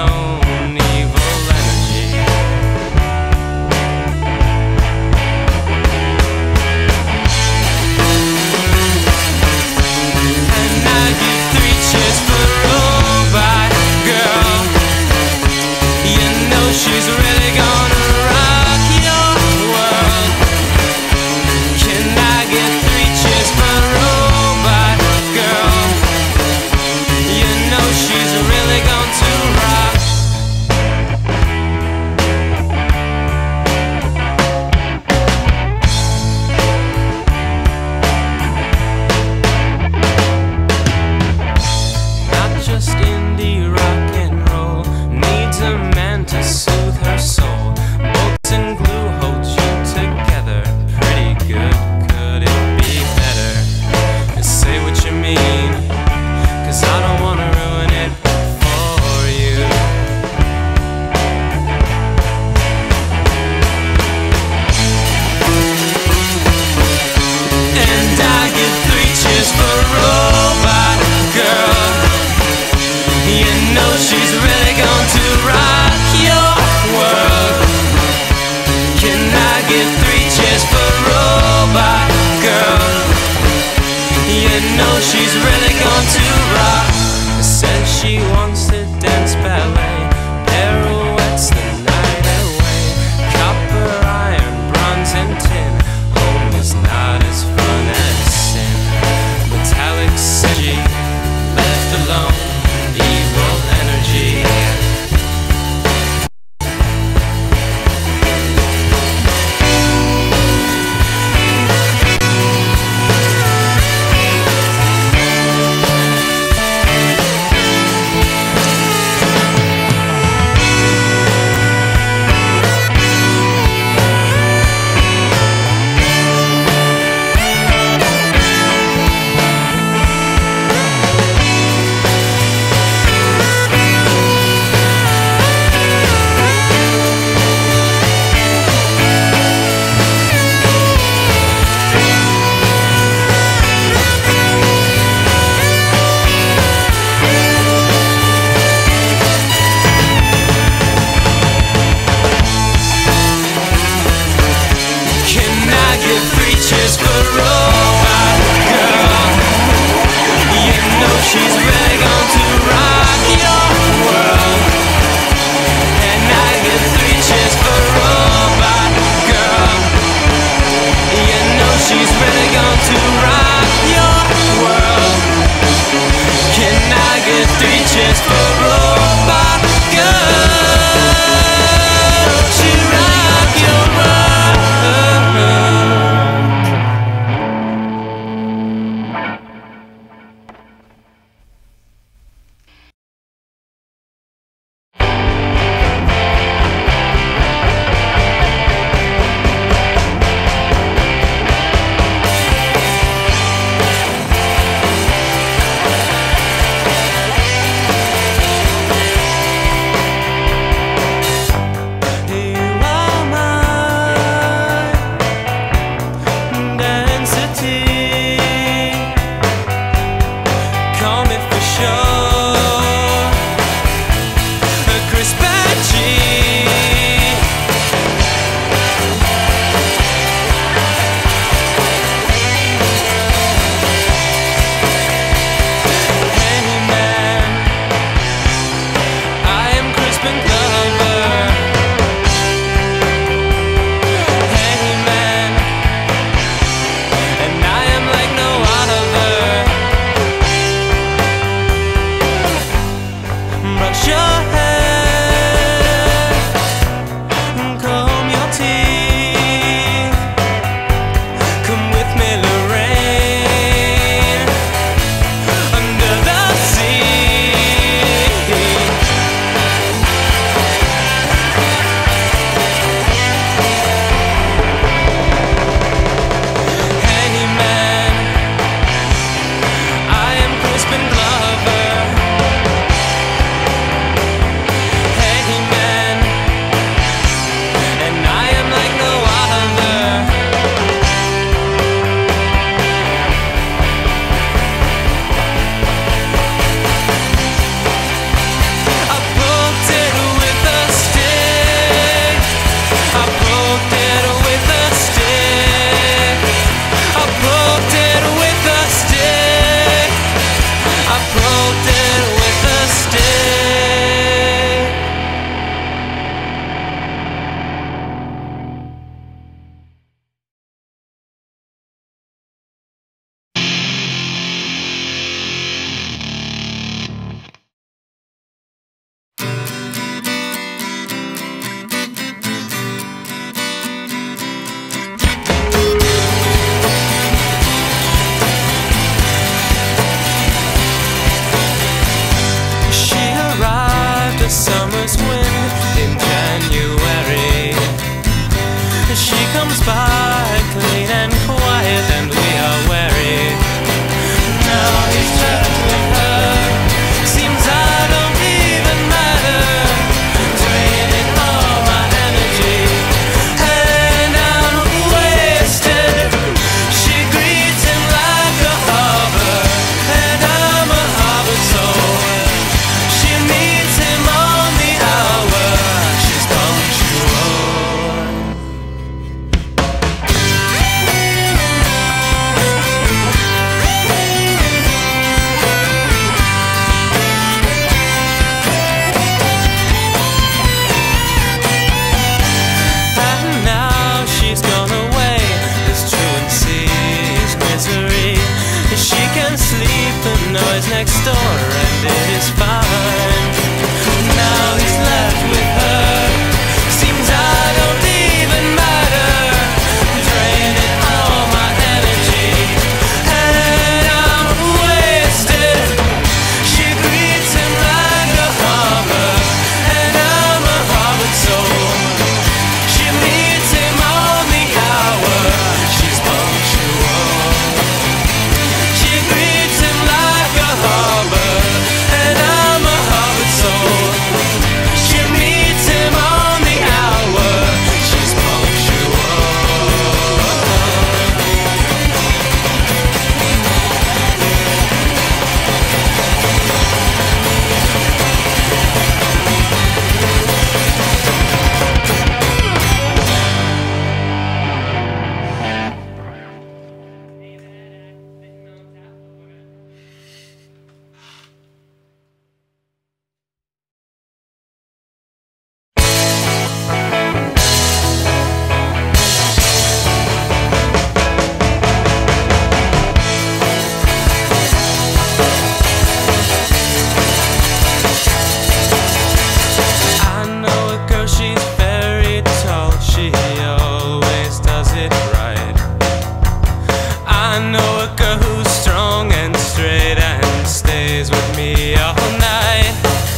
own evil energy. And I give 3 cheers for robot girl. You know she's really gonna rock your world. Can I get 3 cheers for robot girl? You know she's really going to rock next door and it is fine. Now he's left with her. Seems I don't even matter. Draining all my energy and I'm wasted. She greets him like a harbor and I'm a harbor soul. She meets him on the hour. She's punctual. She greets him like a harbor and I'm a harbor soul. She meets him on the hour. She's punctual. I know a girl, she's very tall. She always does it right. I know a girl who's strong and straight and stays with me all night.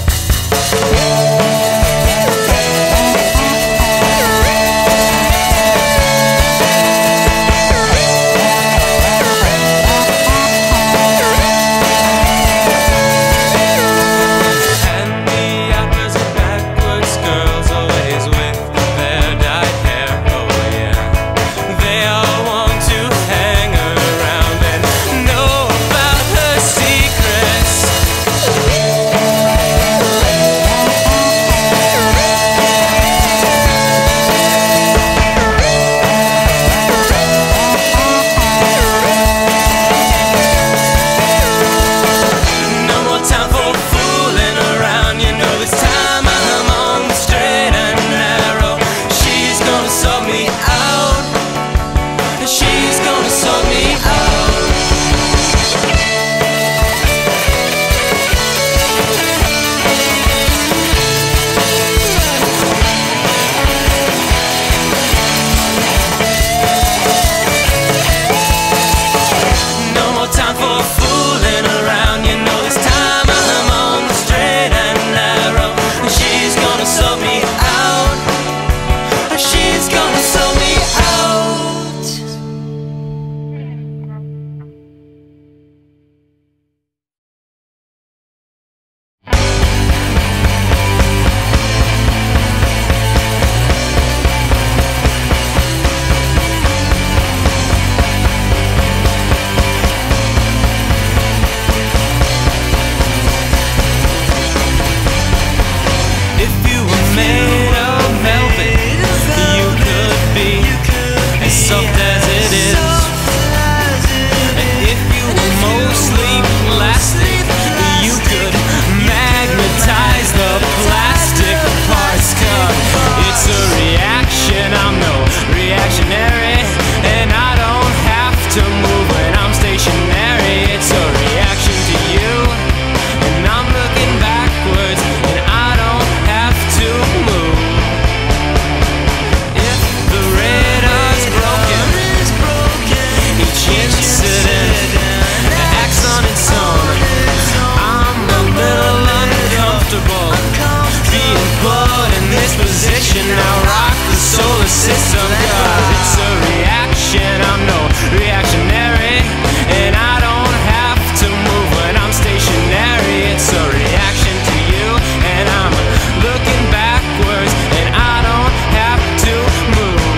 And the opposite backwards girls, always with their dyed hair. Oh yeah, they all want to hang around and know about her secrets. No more time for fooling around. You know this time I'm on the straight and narrow. She's gonna sort me out. She's gonna sort me out. No more time for fooling around. You know this time I'm on the straight and narrow. She's gonna sort me out. She's gonna sort me out. If you were made of velvet, you could be as soft as it is. And if you were mostly plastic, you could magnetize the plastic parts. 'Cause it's a reaction, I'm no reactionary, and I don't have to move when I'm stationary. It's a reaction to you, and I'm looking backwards, and I don't have to move. If the radar's broken, each incident acts on its own. I'm a little uncomfortable being put in this position. Now rock the solar system, 'cause it's a reaction. I'm no reactionary, and I don't have to move when I'm stationary. It's a reaction to you, and I'm looking backwards, and I don't have to move.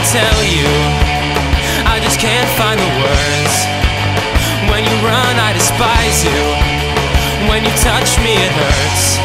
tell you, I just can't find the words. When you run, I despise you. When you touch me, it hurts.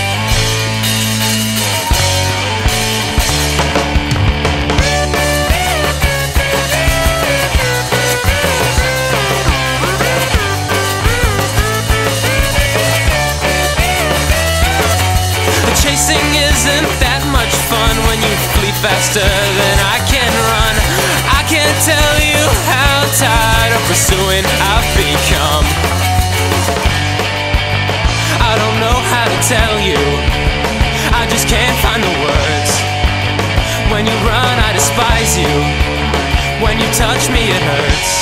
Chasing isn't that much fun when you flee faster than I can run. I can't tell you how tired of pursuing I've become. I don't know how to tell you, I just can't find the words. When you run, I despise you. When you touch me, it hurts.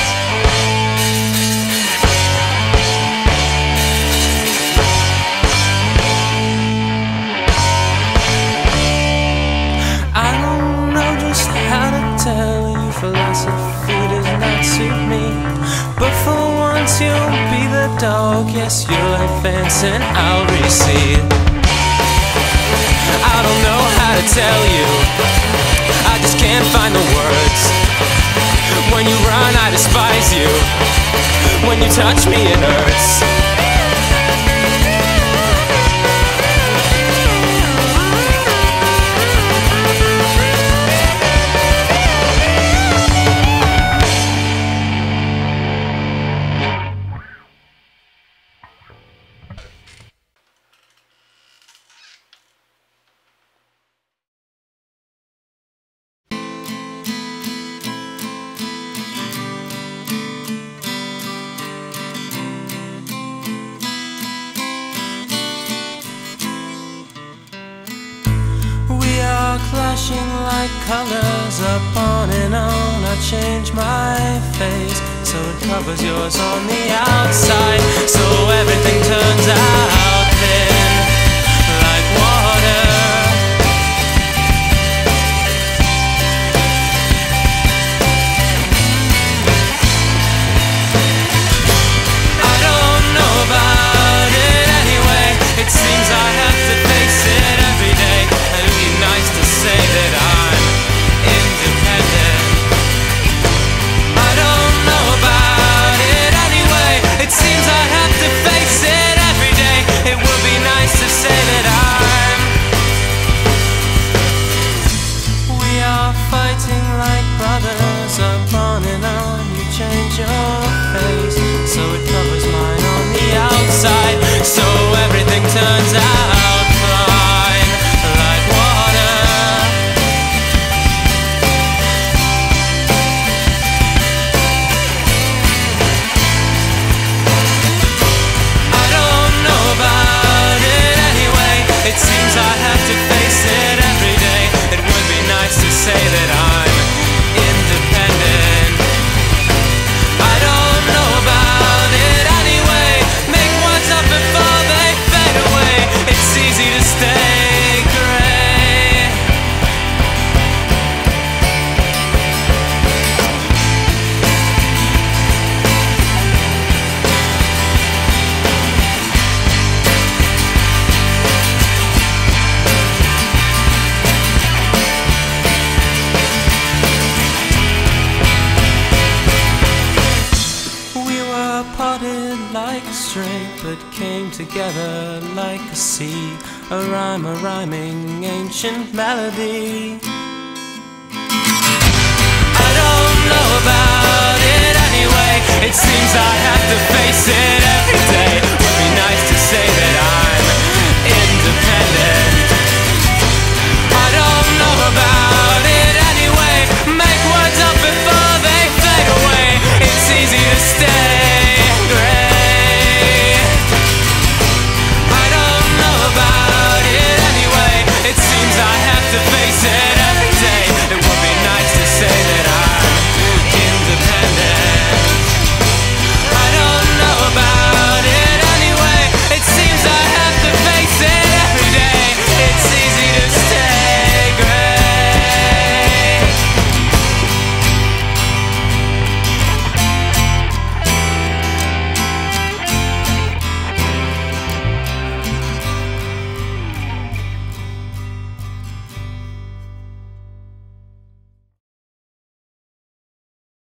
Philosophy does not suit me, but for once you'll be the dog. Yes, you'll advance and I'll recede. I don't know how to tell you, I just can't find the words. When you run, I despise you. When you touch me, it hurts. Clashing like colors upon and on. I change my face so it covers yours on the outside, so everything turns out thin like water. I don't know about it anyway. It seems I have to face it every day. It'd be nice to say that I'm independent. I don't know about it anyway. It seems I have to face it every day. It would be nice to say that I'm. We are fighting like brothers upon and on. You change your face so it covers mine on the outside, so everything turns out fine like water. I don't know about it anyway. It seems I have to face it every day. It would be nice to say that I'm independent. I don't know about it anyway. Make words up before they fade away. It's easy to stay gray. We were parted like a string, but came together like a sea. A rhyme, a rhyming ancient melody.